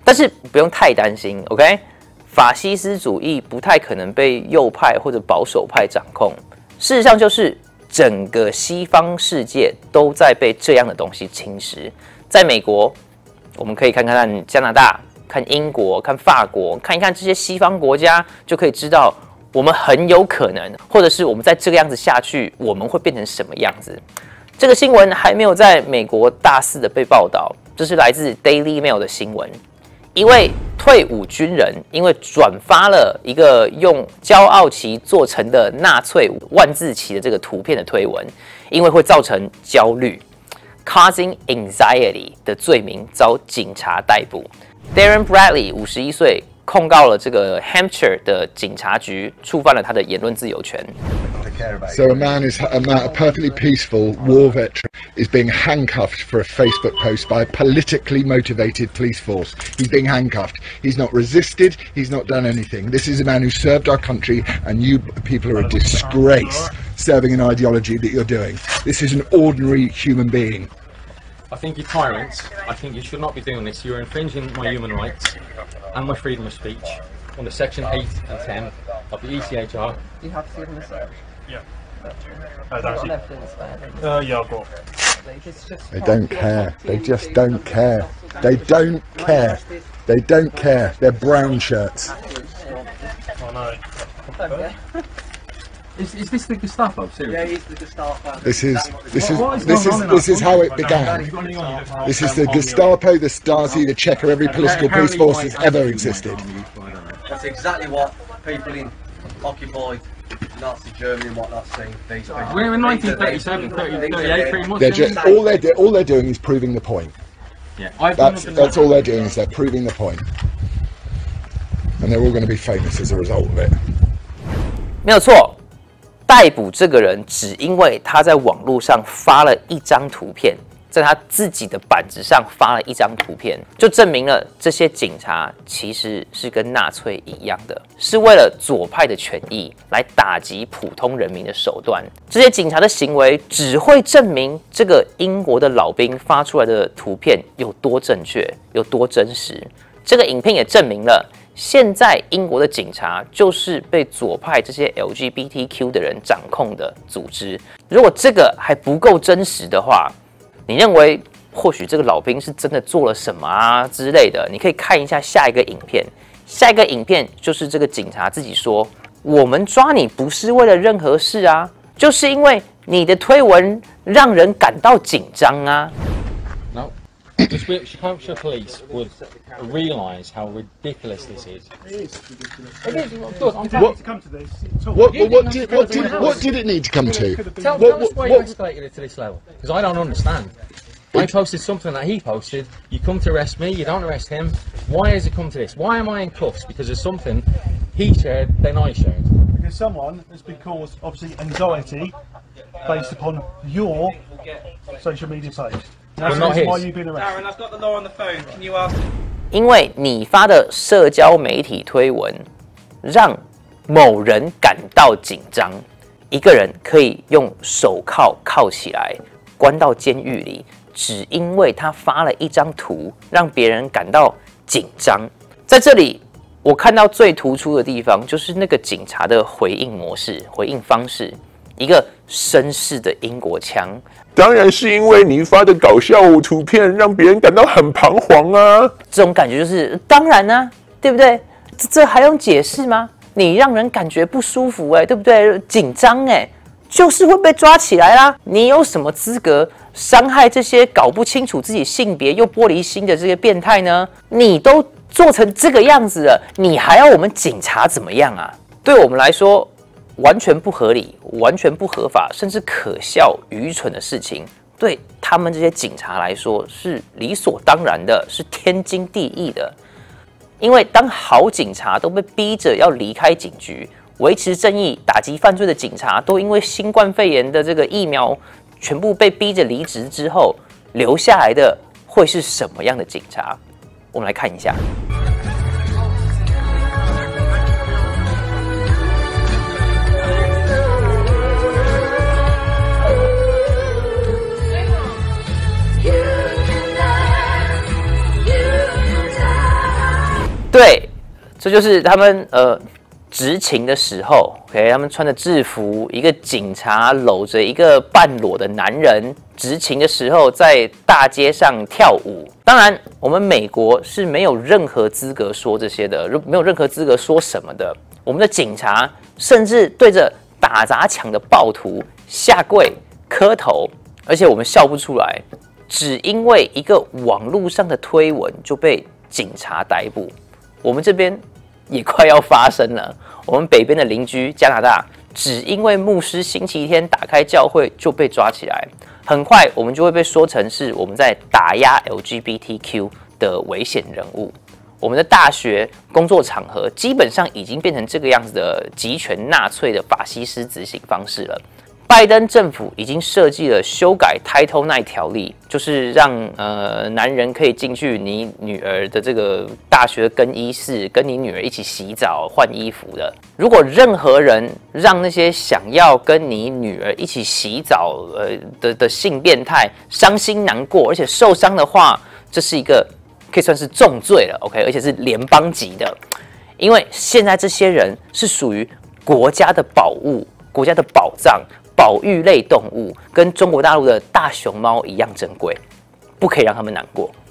但是不用太担心 ，OK？ 法西斯主义不太可能被右派或者保守派掌控。事实上，就是整个西方世界都在被这样的东西侵蚀。在美国，我们可以看看加拿大、看英国、看法国，看一看这些西方国家，就可以知道我们很有可能，或者是我们再这个样子下去，我们会变成什么样子。这个新闻还没有在美国大肆的被报道，这是来自 Daily Mail 的新闻。一位退伍军人因为转发了一个用骄傲旗做成的纳粹万字旗的这个图片的推文，因为会造成焦虑 （causing anxiety） 的罪名遭警察逮捕。Darren Bradley 51岁，控告了这个 Hampshire 的警察局，触犯了他的言论自由权。 So a man, a perfectly peaceful war veteran, is being handcuffed for a Facebook post by a politically motivated police force. He's being handcuffed. He's not resisted. He's not done anything. This is a man who served our country, and you people are a disgrace serving an ideology that you're doing. This is an ordinary human being. I think you're tyrants. I think you should not be doing this. You're infringing my human rights and my freedom of speech under Section 8 and 10 of the ECHR. You have to give them a search. Yeah. Yeah, I've got. They don't care. They just don't care. They don't care. They don't care. They're brown shirts. Oh no. Is this the Gestapo? Seriously? Yeah, he's the Gestapo. This is how it began. This is the Gestapo, the Stasi, the Cheka, every political police force that's ever existed. That's exactly what people in occupied Nazi Germany and whatnot saying. We're in 1937, 38, pretty much. All they're doing is proving the point. Yeah, that's all they're doing is they're proving the point, and they're all going to be famous as a result of it. 没有错，逮捕这个人只因为他在网络上发了一张图片，在他自己的板子上发了一张图片，就证明了这些警察其实是跟纳粹一样的，是为了左派的权益来打击普通人民的手段。这些警察的行为只会证明这个英国的老兵发出来的图片有多正确，有多真实。这个影片也证明了，现在英国的警察就是被左派这些 LGBTQ 的人掌控的组织。如果这个还不够真实的话，你认为或许这个老兵是真的做了什么啊之类的？你可以看一下下一个影片。下一个影片就是这个警察自己说：“我们抓你不是为了任何事啊，就是因为你的推文让人感到紧张啊。” No. The Hampshire police would realise how ridiculous this is. It is. Look, I'm happy to come to this. What did it need to come to? Tell us why you escalated it to this level, because I don't understand. I posted something that he posted. You come to arrest me. You don't arrest him. Why has it come to this? Why am I in cuffs because of something he shared, then I shared? Because someone has been caused, obviously, anxiety based upon your social media page. That's why you've been arrested. Darren, I've got the law on the phone. Can you ask? 因为你发的社交媒体推文让某人感到紧张，一个人可以用手铐铐起来，关到监狱里，只因为他发了一张图，让别人感到紧张。在这里，我看到最突出的地方就是那个警察的回应模式、回应方式，一个绅士的英国腔。 当然是因为你发的搞笑图片让别人感到很彷徨啊！ 这种感觉就是当然啊，对不对？这还用解释吗？你让人感觉不舒服对不对？紧张就是会被抓起来啦。你有什么资格伤害这些搞不清楚自己性别又玻璃心的这些变态呢？你都做成这个样子了，你还要我们警察怎么样啊？对我们来说，完全不合理、完全不合法，甚至可笑、愚蠢的事情，对他们这些警察来说是理所当然的，是天经地义的。因为当好警察都被逼着要离开警局，维持正义、打击犯罪的警察都因为新冠肺炎的这个疫苗全部被逼着离职之后，留下来的会是什么样的警察？我们来看一下。 对，这就是他们执勤的时候 ，OK， 他们穿着制服，一个警察搂着一个半裸的男人，执勤的时候在大街上跳舞。当然，我们美国是没有任何资格说这些的，没有任何资格说什么的。我们的警察甚至对着打砸抢的暴徒下跪磕头，而且我们笑不出来，只因为一个网络上的推文就被警察逮捕。我们这边也快要发生了。我们北边的邻居加拿大，只因为牧师星期天打开教会就被抓起来，很快我们就会被说成是我们在打压 LGBTQ 的危险人物。我们的大学、工作场合基本上已经变成这个样子的极权纳粹的法西斯执行方式了。拜登政府已经设计了修改 Title IX 条例，就是让男人可以进去你女儿的这个大学更衣室，跟你女儿一起洗澡、换衣服的。如果任何人让那些想要跟你女儿一起洗澡的性变态伤心难过，而且受伤的话，这是一个可以算是重罪了 ，OK， 而且是联邦级的，因为现在这些人是属于国家的宝物、国家的宝藏。保育类动物跟中国大陆的大熊猫一样珍贵，不可以让他们难过。